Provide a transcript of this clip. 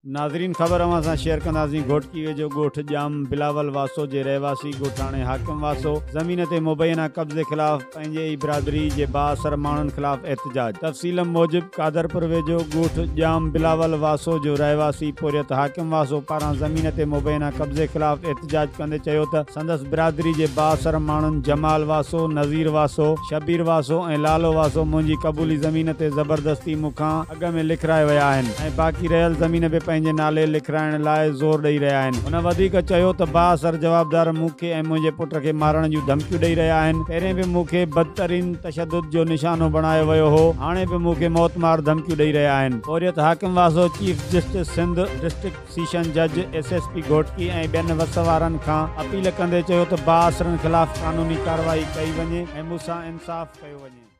नाज़रीन ख़बर अवां सां शेयर कंदासीं। घोटकी वेझो ॻोठ जाम बिलावल वासो जे रहवासी ॻोठाणे हाकिम वासो ज़मीन ते मुबैना कब्ज़े ख़िलाफ़ पंहिंजे ई बिरादरी जे बाअसर माण्हुनि ख़िलाफ़ एहतजाज। तफ़सील मूजिब कादरपुर वेझो ॻोठ जाम बिलावल वासो जो रहवासी पुरियत हाकिम वासो पारां ज़मीन ते मुबैना कब्ज़े ख़िलाफ़ एहतजाज कंदे चयो त संदसि बिरादरी जे बाअसर माण्हुनि जमाल वासो, नज़ीर वासो, शबीर वासो ऐं लालो वासो मुंहिंजी क़बूली ज़मीन ते ज़बरदस्ती मूंखां अॻ में लिखाए विया आहिनि ऐं बाक़ी रहियल ज़मीन बि पंहिंजे नाले लिखाइण लाइ ज़ोर ॾेई रहिया आहिनि। हुन वधीक चयो त बाअसर जवाबदार मूंखे ऐं मुंहिंजे पुट खे मारण जूं धमकियूं ॾेई रहिया आहिनि। पहिरें बि मूंखे बदतरीन तशदुद जो निशानो बणायो वियो हो, हाणे बि मूंखे मौतमार धमकियूं ॾेई रहिया आहिनि। हुरियत हाकिम वासो chief justice Sindh district session जज SSP घोटकी ऐं ॿियनि वसवारनि खां अपील कंदे चयो त बाअसरनि ख़िलाफ़ क़ानूनी कार्रवाई कई वञे ऐं मूंसां इंसाफ़ कयो वञे।